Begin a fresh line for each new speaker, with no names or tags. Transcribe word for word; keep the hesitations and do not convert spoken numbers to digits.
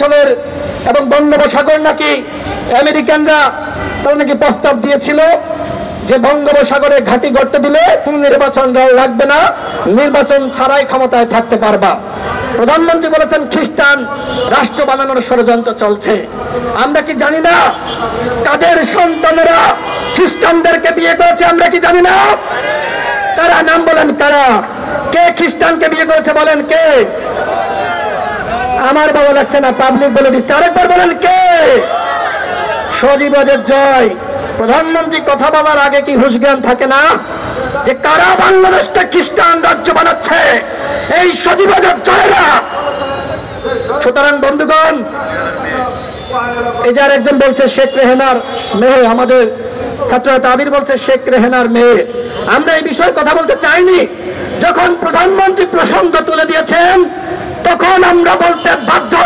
অঞ্চলের এবং বঙ্গোপসাগর নাকি আমেরিকানরা তারা নাকি প্রস্তাব দিয়েছিল যে বঙ্গোপসাগরে ঘাঁটি গড়তে দিলে কোন নির্বাচন লাগবে না, নির্বাচন ছাড়াই ক্ষমতায় থাকতে পারবা। প্রধানমন্ত্রী বলেছেন খ্রিস্টান রাষ্ট্র বানানোর ষড়যন্ত্র চলছে। আমরা কি জানি না কাদের সন্তানেরা খ্রিস্টানদেরকে বিয়ে করেছে? আমরা কি জানি না? কারা? নাম বলেন কারা? কে খ্রিস্টানকে বিয়ে করেছে বলেন কে? আমার বাবা লাগছে না, পাবলিক বলে দিচ্ছে। আরেকবার বলেন কে? সজীবদের জয়। প্রধানমন্ত্রী কথা বলার আগে কি হুঁশ জ্ঞান থাকে না যে কারা বাংলাদেশটা খ্রিস্টান রাজ্য বানাচ্ছে? এই সজীবদের জয়রা। সুতরাং বন্ধুগণ, এই যে আরেকজন বলছে শেখ রেহানার মেয়ে, আমাদের ছাত্র তাবির বলছে শেখ রেহানার মেয়ে। আমরা এই বিষয়ে কথা বলতে চাইনি। যখন প্রধানমন্ত্রী প্রসঙ্গ তুলে দিয়েছেন তখন আমরা বলতে বাধ্য